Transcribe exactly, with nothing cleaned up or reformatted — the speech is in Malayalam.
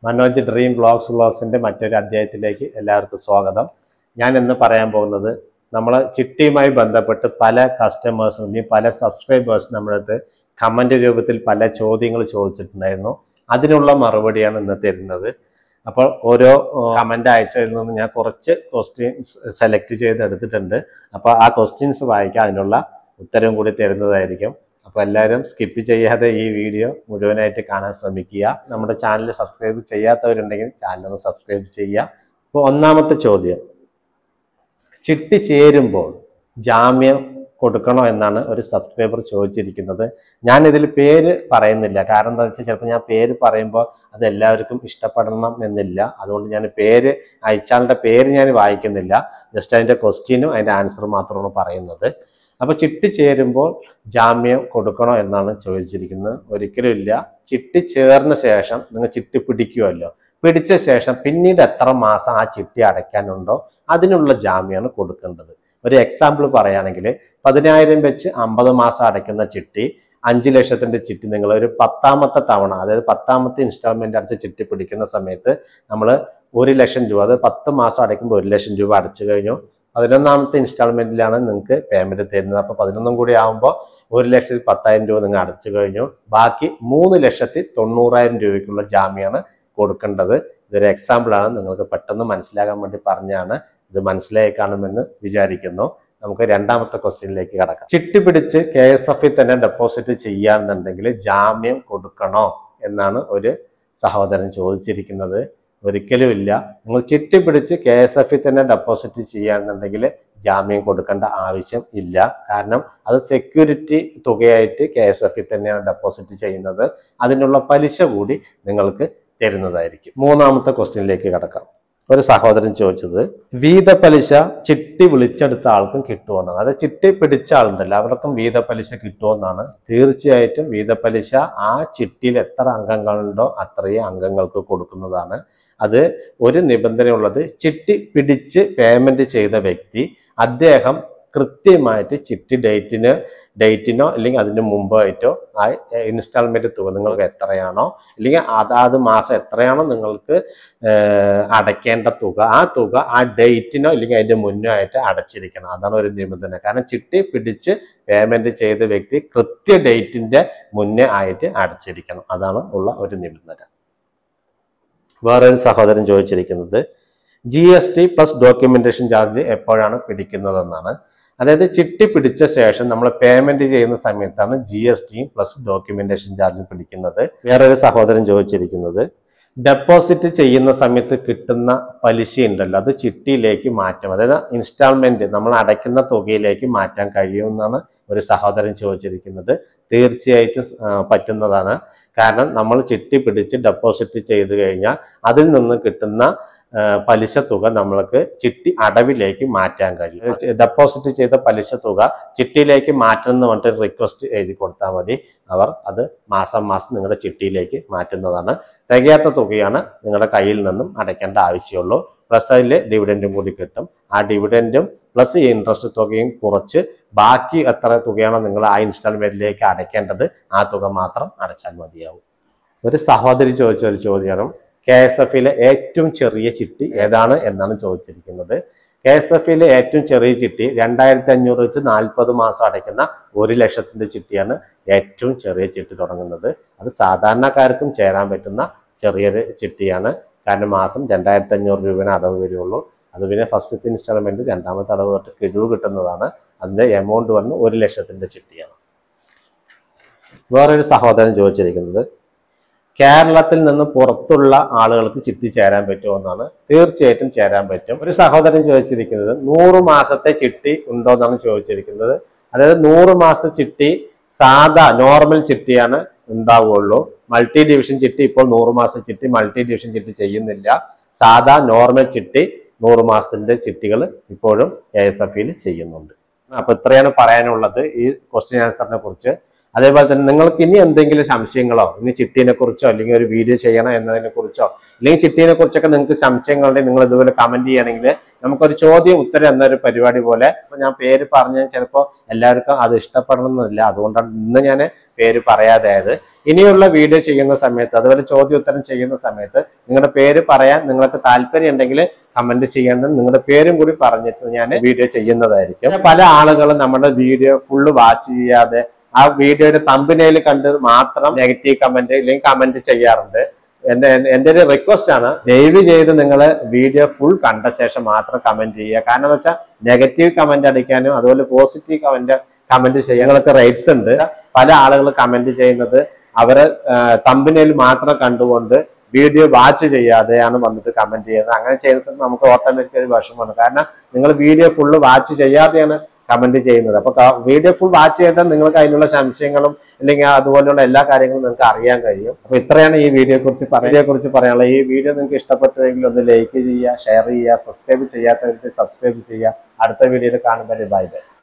മനോജ് ഡ്രീം ബ്ലോഗ്സ് വ്ളോഗ്സിൻ്റെ മറ്റൊരു അധ്യായത്തിലേക്ക് എല്ലാവർക്കും സ്വാഗതം. ഞാൻ ഇന്ന് പറയാൻ പോകുന്നത് നമ്മൾ ചിട്ടിയുമായി ബന്ധപ്പെട്ട് പല കസ്റ്റമേഴ്സും അല്ലെങ്കിൽ പല സബ്സ്ക്രൈബേഴ്സും നമ്മുടെ അടുത്ത് കമൻറ്റ് രൂപത്തിൽ പല ചോദ്യങ്ങൾ ചോദിച്ചിട്ടുണ്ടായിരുന്നു. അതിനുള്ള മറുപടിയാണ് ഇന്ന് തരുന്നത്. അപ്പോൾ ഓരോ കമൻ്റ് അയച്ചതിൽ നിന്ന് ഞാൻ കുറച്ച് ക്വസ്റ്റ്യൻസ് സെലക്ട് ചെയ്തെടുത്തിട്ടുണ്ട്. അപ്പോൾ ആ ക്വസ്റ്റ്യൻസ് വായിക്കാൻ അതിനുള്ള ഉത്തരവും കൂടി തരുന്നതായിരിക്കും. അപ്പോൾ എല്ലാവരും സ്കിപ്പ് ചെയ്യാതെ ഈ വീഡിയോ മുഴുവനായിട്ട് കാണാൻ ശ്രമിക്കുക. നമ്മുടെ ചാനൽ സബ്സ്ക്രൈബ് ചെയ്യാത്തവരുണ്ടെങ്കിൽ ചാനൽ ഒന്ന് സബ്സ്ക്രൈബ് ചെയ്യുക. അപ്പോൾ ഒന്നാമത്തെ ചോദ്യം, ചിട്ടി ചേരുമ്പോൾ ജാമ്യം കൊടുക്കണോ എന്നാണ് ഒരു സബ്സ്ക്രൈബർ ചോദിച്ചിരിക്കുന്നത്. ഞാനിതിൽ പേര് പറയുന്നില്ല, കാരണം എന്താ വെച്ചാൽ ചിലപ്പോൾ ഞാൻ പേര് പറയുമ്പോൾ അത് എല്ലാവർക്കും ഇഷ്ടപ്പെടണം എന്നില്ല. അതുകൊണ്ട് ഞാൻ പേര് അയച്ചാളുടെ പേര് ഞാൻ വായിക്കുന്നില്ല. ജസ്റ്റ് അതിൻ്റെ ക്വസ്റ്റ്യനും അതിൻ്റെ ആൻസറും മാത്രമാണ് പറയുന്നത്. അപ്പോൾ ചിട്ടി ചേരുമ്പോൾ ജാമ്യം കൊടുക്കണോ എന്നാണ് ചോദിച്ചിരിക്കുന്നത്. ഒരിക്കലും ഇല്ല. ചിട്ടി ചേർന്ന ശേഷം നിങ്ങൾ ചിട്ടി പിടിക്കുമല്ലോ, പിടിച്ച ശേഷം പിന്നീട് എത്ര മാസം ആ ചിട്ടി അടയ്ക്കാനുണ്ടോ അതിനുള്ള ജാമ്യമാണ് കൊടുക്കേണ്ടത്. ഒരു എക്സാമ്പിൾ പറയുകയാണെങ്കിൽ പതിനായിരം വെച്ച് അമ്പത് മാസം അടയ്ക്കുന്ന ചിട്ടി, അഞ്ച് ലക്ഷത്തിൻ്റെ ചിട്ടി നിങ്ങൾ ഒരു പത്താമത്തെ തവണ, അതായത് പത്താമത്തെ ഇൻസ്റ്റാൾമെൻറ്റ് അടച്ച് ചിട്ടി പിടിക്കുന്ന സമയത്ത് നമ്മൾ ഒരു ലക്ഷം രൂപ, അത് പത്ത് മാസം അടയ്ക്കുമ്പോൾ ഒരു ലക്ഷം രൂപ അടച്ചു കഴിഞ്ഞു. പതിനൊന്നാമത്തെ ഇൻസ്റ്റാൾമെൻറ്റിലാണ് നിങ്ങൾക്ക് പേയ്മെൻറ്റ് തരുന്നത്. അപ്പോൾ പതിനൊന്നും കൂടി ആകുമ്പോൾ ഒരു ലക്ഷത്തി പത്തായിരം രൂപ നിങ്ങൾ അടച്ചു കഴിഞ്ഞു. ബാക്കി മൂന്ന് ലക്ഷത്തി തൊണ്ണൂറായിരം രൂപയ്ക്കുള്ള ജാമ്യമാണ് കൊടുക്കേണ്ടത്. ഇതൊരു എക്സാമ്പിളാണ്, നിങ്ങൾക്ക് പെട്ടെന്ന് മനസ്സിലാകാൻ വേണ്ടി പറഞ്ഞാണ്. ഇത് മനസ്സിലായി കാണുമെന്ന് വിചാരിക്കുന്നു. നമുക്ക് രണ്ടാമത്തെ ക്വസ്റ്റ്യനിലേക്ക് കടക്കാം. ചിട്ടി പിടിച്ച് കെ എസ് എഫിൽ തന്നെ ഡെപ്പോസിറ്റ് ചെയ്യാന്നുണ്ടെങ്കിൽ ജാമ്യം കൊടുക്കണോ എന്നാണ് ഒരു സഹോദരൻ ചോദിച്ചിരിക്കുന്നത്. ഒരിക്കലും ഇല്ല. നിങ്ങൾ ചിട്ടി പിടിച്ച് കെ എസ് എഫിൽ തന്നെ ഡെപ്പോസിറ്റ് ചെയ്യാന്നുണ്ടെങ്കിൽ ജാമ്യം കൊടുക്കേണ്ട ആവശ്യം ഇല്ല. കാരണം അത് സെക്യൂരിറ്റി തുകയായിട്ട് കെ എസ് എഫിൽ തന്നെയാണ് ഡെപ്പോസിറ്റ് ചെയ്യുന്നത്. അതിനുള്ള പലിശ കൂടി നിങ്ങൾക്ക് തരുന്നതായിരിക്കും. മൂന്നാമത്തെ ക്വസ്റ്റ്യനിലേക്ക് കടക്കാം. ഒരു സഹോദരൻ ചോദിച്ചത്, വീത പലിശ ചിട്ടി വിളിച്ചെടുത്ത ആൾക്കും കിട്ടുമെന്നാണ്. അതായത് ചിട്ടി പിടിച്ച ആളുണ്ടല്ലോ അവർക്കും വീത പലിശ കിട്ടുമെന്നാണ്. തീർച്ചയായിട്ടും വീത പലിശ ആ ചിട്ടിയിൽ എത്ര അംഗങ്ങളുണ്ടോ അത്രയും അംഗങ്ങൾക്ക് കൊടുക്കുന്നതാണ്. അത് ഒരു നിബന്ധനയുള്ളത്, ചിട്ടി പിടിച്ച് പേയ്മെന്റ് ചെയ്ത വ്യക്തി അദ്ദേഹം കൃത്യമായിട്ട് ചിട്ടി ഡേറ്റിന് ഡേറ്റിനോ അല്ലെങ്കിൽ അതിന് മുമ്പായിട്ടോ ആ ഇൻസ്റ്റാൾമെന്റ് തുക നിങ്ങൾക്ക് എത്രയാണോ അല്ലെങ്കിൽ അതാത് മാസം എത്രയാണോ നിങ്ങൾക്ക് അടയ്ക്കേണ്ട തുക, ആ തുക ആ ഡേറ്റിനോ അല്ലെങ്കിൽ അതിൻ്റെ മുന്നോ ആയിട്ട് അടച്ചിരിക്കണം. അതാണ് ഒരു നിബന്ധന. കാരണം ചിട്ടി പിടിച്ച് പേയ്മെന്റ് ചെയ്ത വ്യക്തി കൃത്യ ഡേറ്റിന്റെ മുന്നേ ആയിട്ട് അടച്ചിരിക്കണം. അതാണ് ഉള്ള ഒരു നിബന്ധന. വേറൊരു സഹോദരൻ ചോദിച്ചിരിക്കുന്നത്, G S T plus documentation charge എപ്പോഴാണ് പിടിക്കുന്നതെന്നാണ്. അതായത് ചിട്ടി പിടിച്ച ശേഷം നമ്മൾ പേയ്മെന്റ് ചെയ്യുന്ന സമയത്താണ് ജി എസ് ടിയും പ്ലസ് ഡോക്യുമെന്റേഷൻ ചാർജും പിടിക്കുന്നത്. വേറൊരു സഹോദരൻ ചോദിച്ചിരിക്കുന്നത്, ഡെപ്പോസിറ്റ് ചെയ്യുന്ന സമയത്ത് കിട്ടുന്ന പലിശ ഉണ്ടല്ലോ അത് ചിട്ടിയിലേക്ക് മാറ്റാം, അതായത് ഇൻസ്റ്റാൾമെന്റ് നമ്മൾ അടയ്ക്കുന്ന തുകയിലേക്ക് മാറ്റാൻ കഴിയുമെന്നാണ് ഒരു സഹോദരൻ ചോദിച്ചിരിക്കുന്നത്. തീർച്ചയായിട്ടും പറ്റുന്നതാണ്. കാരണം നമ്മൾ ചിട്ടി പിടിച്ച് ഡെപ്പോസിറ്റ് ചെയ്ത് കഴിഞ്ഞാൽ അതിൽ നിന്ന് കിട്ടുന്ന പലിശ തുക നമ്മൾക്ക് ചിട്ടി അടവിലേക്ക് മാറ്റാൻ കഴിയും. ഡെപ്പോസിറ്റ് ചെയ്ത പലിശ തുക ചിട്ടിയിലേക്ക് മാറ്റണം എന്ന് പറഞ്ഞിട്ട് റിക്വസ്റ്റ് എഴുതി കൊടുത്താൽ മതി. അവർ അത് മാസം മാസം നിങ്ങളുടെ ചിട്ടിയിലേക്ക് മാറ്റുന്നതാണ്. തികയാത്ത തുകയാണ് നിങ്ങളുടെ കയ്യിൽ നിന്നും അടയ്ക്കേണ്ട ആവശ്യമുള്ളൂ. പ്ലസ് അതിൽ ഡിവിഡൻറ്റും കൂടി കിട്ടും. ആ ഡിവിഡൻറ്റും പ്ലസ് ഈ ഇൻട്രസ്റ്റ് തുകയും കുറച്ച് ബാക്കി എത്ര തുകയാണോ നിങ്ങൾ ആ ഇൻസ്റ്റാൾമെന്റിലേക്ക് അടയ്ക്കേണ്ടത് ആ തുക മാത്രം അടച്ചാൽ മതിയാവും. ഒരു സഹോദരി ചോദിച്ച ഒരു ചോദ്യമാണ്, കെ എസ് എഫിലെ ഏറ്റവും ചെറിയ ചിട്ടി ഏതാണ് എന്നാണ് ചോദിച്ചിരിക്കുന്നത്. കെ എസ് എഫിലെ ഏറ്റവും ചെറിയ ചിട്ടി രണ്ടായിരത്തി അഞ്ഞൂറ് വെച്ച് നാൽപ്പത് മാസം അടയ്ക്കുന്ന ഒരു ലക്ഷത്തിന്റെ ചിട്ടിയാണ് ഏറ്റവും ചെറിയ ചിട്ടി തുടങ്ങുന്നത്. അത് സാധാരണക്കാർക്കും ചേരാൻ പറ്റുന്ന ചെറിയൊരു ചിട്ടിയാണ്. കാരണം മാസം രണ്ടായിരത്തി അഞ്ഞൂറ് രൂപേനെ അടവ് വരികയുള്ളൂ. അത് പിന്നെ ഫസ്റ്റത്തെ ഇൻസ്റ്റാൾമെന്റ് രണ്ടാമത്തെ അടവ് തൊട്ട് കിഴിവ് കിട്ടുന്നതാണ്. അതിന്റെ എമൗണ്ട് വന്ന് ഒരു ലക്ഷത്തിന്റെ ചിട്ടിയാണ്. വേറൊരു സഹോദരൻ ചോദിച്ചിരിക്കുന്നത്, കേരളത്തിൽ നിന്ന് പുറത്തുള്ള ആളുകൾക്ക് ചിട്ടി ചേരാൻ പറ്റുമോ എന്നാണ്. തീർച്ചയായിട്ടും ചേരാൻ പറ്റും. ഒരു സഹോദരൻ ചോദിച്ചിരിക്കുന്നത്, നൂറ് മാസത്തെ ചിട്ടി ഉണ്ടോ എന്നാണ് ചോദിച്ചിരിക്കുന്നത്. അതായത് നൂറ് മാസത്തെ ചിട്ടി സാധാ നോർമൽ ചിട്ടിയാണ് ഉണ്ടാവുകയുള്ളൂ. മൾട്ടി ഡിവിഷൻ ചിട്ടി ഇപ്പോൾ നൂറ് മാസത്തെ ചിട്ടി മൾട്ടി ഡിവിഷൻ ചിട്ടി ചെയ്യുന്നില്ല. സാധാ നോർമൽ ചിട്ടി നൂറ് മാസത്തിന്റെ ചിട്ടികൾ ഇപ്പോഴും കെ എസ് എഫ് ഇയിൽ ചെയ്യുന്നുണ്ട്. അപ്പൊ ഇത്രയാണ് പറയാനുള്ളത് ഈ ക്വസ്റ്റ്യൻ ആൻസറിനെ കുറിച്ച്. അതേപോലെ തന്നെ നിങ്ങൾക്ക് ഇനി എന്തെങ്കിലും സംശയങ്ങളോ ഇനി ചിട്ടീനെ കുറിച്ചോ അല്ലെങ്കിൽ ഒരു വീഡിയോ ചെയ്യണം എന്നതിനെ കുറിച്ചോ അല്ലെങ്കിൽ ചിട്ടീനെ കുറിച്ചൊക്കെ നിങ്ങൾക്ക് സംശയങ്ങളുണ്ടെങ്കിൽ നിങ്ങൾ ഇതുപോലെ കമന്റ് ചെയ്യണമെങ്കിൽ നമുക്കൊരു ചോദ്യം ഉത്തരം എന്നൊരു പരിപാടി പോലെ ഞാൻ പേര് പറഞ്ഞാൽ ചിലപ്പോൾ എല്ലാവർക്കും അത് ഇഷ്ടപ്പെടണമെന്നില്ല. അതുകൊണ്ടാണ് ഇന്ന് ഞാൻ പേര് പറയാതായത്. ഇനിയുള്ള വീഡിയോ ചെയ്യുന്ന സമയത്ത് അതുപോലെ ചോദ്യോത്തരം ചെയ്യുന്ന സമയത്ത് നിങ്ങളുടെ പേര് പറയാൻ നിങ്ങൾക്ക് താല്പര്യം ഉണ്ടെങ്കിൽ കമന്റ് ചെയ്യണം. നിങ്ങളുടെ പേരും കൂടി പറഞ്ഞിട്ട് ഞാൻ വീഡിയോ ചെയ്യുന്നതായിരിക്കും. പല ആളുകളും നമ്മുടെ വീഡിയോ ഫുള്ള് വാച്ച് ചെയ്യാതെ ആ വീഡിയോയുടെ തമ്പനയിൽ കണ്ട് മാത്രം നെഗറ്റീവ് കമന്റ് അല്ലെങ്കിൽ കമന്റ് ചെയ്യാറുണ്ട്. എന്റെ എന്റെ ഒരു റിക്വസ്റ്റ് ആണ്, ദയവ് ചെയ്ത് നിങ്ങൾ വീഡിയോ ഫുൾ കണ്ട ശേഷം മാത്രം കമന്റ് ചെയ്യുക. കാരണം എന്ന് വെച്ചാൽ നെഗറ്റീവ് കമന്റ് അടിക്കാനും അതുപോലെ പോസിറ്റീവ് കമന്റ് കമന്റ് ചെയ്യാനൊക്കെ റൈറ്റ്സ് ഉണ്ട്. പല ആളുകൾ കമന്റ് ചെയ്യുന്നത് അവര് തമ്പനയിൽ മാത്രം കണ്ടുകൊണ്ട് വീഡിയോ വാച്ച് ചെയ്യാതെയാണ് വന്നിട്ട് കമന്റ് ചെയ്യുന്നത്. അങ്ങനെ ചെയ്യുന്ന നമുക്ക് ഓട്ടോമാറ്റിക്കലി വിഷമമാണ്. കാരണം നിങ്ങൾ വീഡിയോ ഫുള്ള് വാച്ച് ചെയ്യാതെയാണ് കമന്റ് ചെയ്യുന്നത്. അപ്പൊ വീഡിയോ ഫുൾ വാച്ച് ചെയ്താൽ നിങ്ങൾക്ക് അതിനുള്ള സംശയങ്ങളും അല്ലെങ്കിൽ അതുപോലെയുള്ള എല്ലാ കാര്യങ്ങളും നിങ്ങൾക്ക് അറിയാൻ കഴിയും. അപ്പൊ ഇത്രയാണ് ഈ വീഡിയോയെ കുറിച്ച് വീഡിയോയെ കുറിച്ച് പറയാനുള്ളത്. ഈ വീഡിയോ നിങ്ങൾക്ക് ഇഷ്ടപ്പെട്ടുവെങ്കിൽ ഒന്ന് ലൈക്ക് ചെയ്യുക, ഷെയർ ചെയ്യുക, സബ്സ്ക്രൈബ് ചെയ്യാത്തവർക്ക് സബ്സ്ക്രൈബ് ചെയ്യുക. അടുത്ത വീഡിയോയിൽ കാണുമ്പോൾ ബൈ ബൈ.